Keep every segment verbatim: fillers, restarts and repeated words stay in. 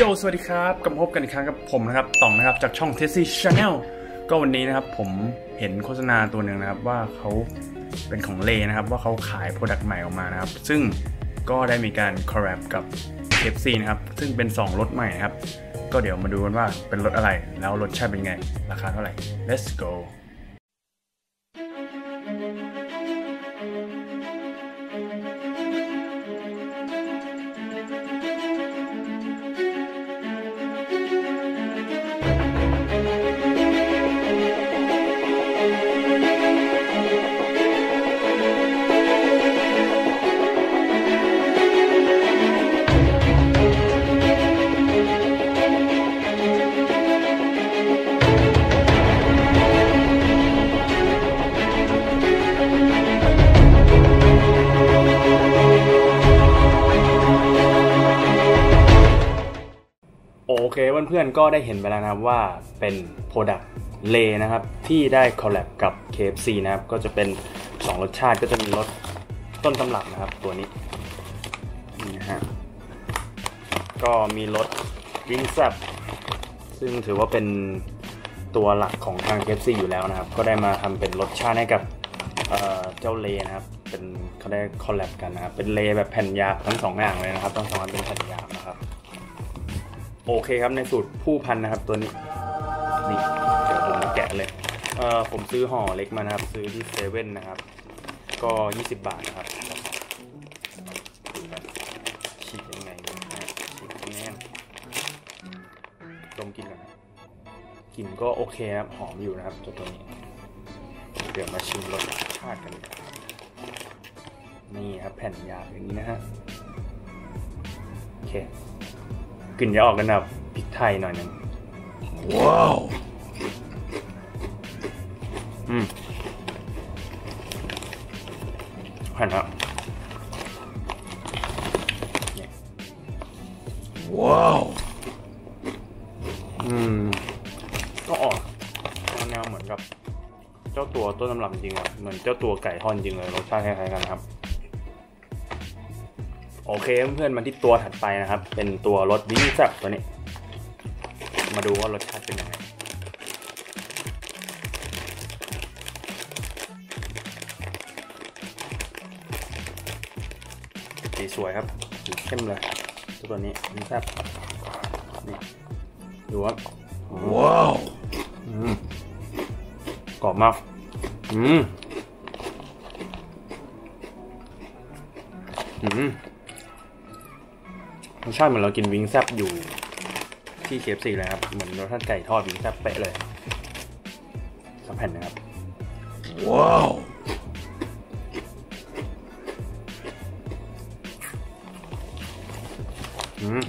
โยสวัสดีครับกลับมาพบกันอีกครั้งกับผมนะครับต่องนะครับจากช่อง Tessie Channel ก็วันนี้นะครับผมเห็นโฆษณาตัวหนึ่งนะครับว่าเขาเป็นของเลนะครับว่าเขาขายโปรดักต์ใหม่ออกมานะครับซึ่งก็ได้มีการคอลแลบกับ เค เอฟ ซี นะครับซึ่งเป็นสองรสใหม่ครับก็เดี๋ยวมาดูกันว่าเป็นรสอะไรแล้วรสชาติเป็นไงราคาเท่าไหร่ let's goโอเคเพื่อนๆก็ได้เห็นไปแล้วนะครับว่าเป็นโปรดักต์เลนะครับที่ได้คอลแลบกับ เค เอฟ ซี นะครับก็จะเป็นสองรสชาติก็จะมีรสต้นตำรับนะครับตัวนี้นี่นะฮะก็มีรสวิงแซ่บซึ่งถือว่าเป็นตัวหลักของทาง เค เอฟ ซี อยู่แล้วนะครับก็ได้มาทำเป็นรสชาติให้กับเอ่อเจ้าเลนะครับเป็นเขาได้คอลแลบกันนะครับเป็นเลแบบแผ่นยาทั้งสองอย่างเลยนะครับทั้งสองอันเป็นแผ่นยานะครับโอเคครับในสูตรผู้พันนะครับตัวนี้นี่เดี๋ยวผมมาแกะเลยเอ่อผมซื้อห่อเล็กมานะครับซื้อที่เซเว่นนะครับก็ยี่สิบบาทนะครับฉีกยังไงนะฉีกแน่นดมกินกันนะกลิ่นก็โอเคครับหอมอยู่นะครับตัวนี้เดี๋ยวมาชิมรสชาติกันนี่ครับแผ่นยาอย่างนี้นะฮะโอเคกลิ่นจะออกกันแบบพริกไทยหน่อยนึงว้าวอืมหันครับว้าวอืมก็ออกแนวเหมือนกับเจ้าตัวต้นตำรับจริงอ่ะเหมือนเจ้าตัวไก่ทอดจริงเลยรสชาติคล้ายๆกันครับโอเคเพื่อนๆมาที่ตัวถัดไปนะครับเป็นตัวรสวิงแซ่บตัวนี้มาดูว่ารสชาติเป็นยังไงสีสวยครับสีเข้มเลยตัวนี้วิงแซ่บนี่ดูครับว้าวกรอบมากอืมอืมรสชาติเหมือนเรากินวิงแซ่บอยู่ที่ เค เอฟ ซี เลยครับเหมือนรสชาติไก่ทอดวิงแซ่บเป๊ะเลยสักแผ่นนะครับว้าวอืม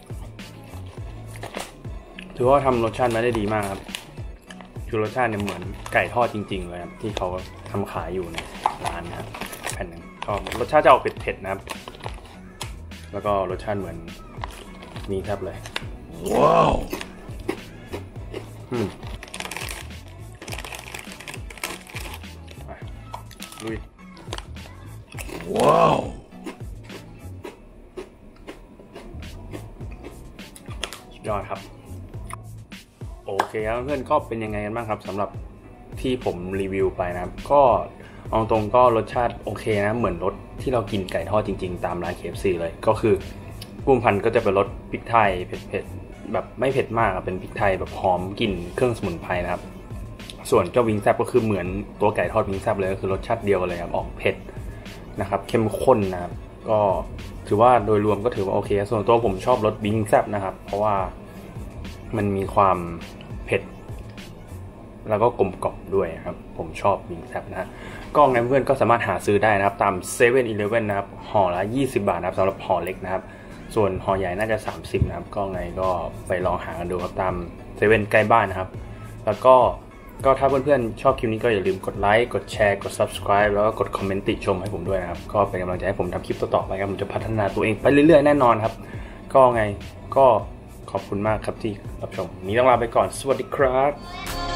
ถือว่าทำรสชาติมาได้ดีมากครับคือรสชาติเนี่ยเหมือนไก่ทอดจริงๆเลยครับที่เขาทำขายอยู่ในร้านนะครับแผ่นหนึ่งก็รสชาติจะออกเผ็ดๆนะครับแล้วก็รสชาติเหมือนมีแทบเลยว้าวอืมไปลุยว้าวสุดยอดครับโอเคครับเพื่อนก็เป็นยังไงกันบ้างครับสำหรับที่ผมรีวิวไปนะครับก็เอาตรงก็รสชาติโอเคนะเหมือนรสที่เรากินไก่ทอดจริงๆตามร้าน เค เอฟ ซี เลยก็คือกุ้งพันก็จะเป็นรสพริกไทยเผ็ดๆแบบไม่เผ็ดมากเป็นพริกไทยแบบหอมกลิ่นเครื่องสมุนไพรนะครับส่วนเจ้าวิงแซ่บก็คือเหมือนตัวไก่ทอดวิงแซ่บเลยก็คือรสชาติเดียวกันเลยครับออกเผ็ดนะครับเข้มข้นนะครับก็ถือว่าโดยรวมก็ถือว่าโอเคส่วนตัวผมชอบรสวิงแซ่บนะครับเพราะว่ามันมีความเผ็ดแล้วก็กลมกล่อมด้วยครับผมชอบวิงแซ่บนะก็ไงเพื่อนก็สามารถหาซื้อได้นะครับตามเซเว่นอีเลฟเว่นนะครับห่อละยี่สิบบาทนะครับสำหรับห่อเล็กนะครับส่วนห่อใหญ่น่าจะสามสิบนะครับก็ไงก็ไปลองหากันดูครับตามเซเว่นใกล้บ้านนะครับแล้วก็ก็ถ้าเพื่อนๆชอบคลิปนี้ก็อย่าลืมกดไลค์กดแชร์กด ซับสไครบ์ แล้วก็กดคอมเมนต์ติชมให้ผมด้วยนะครับก็เป็นกำลังใจให้ผมทำคลิปต่อๆไปครับผมจะพัฒนาตัวเองไปเรื่อยๆแน่นอนครับก็ไงก็ขอบคุณมากครับที่รับชมนี้ต้องลาไปก่อนสวัสดีครับ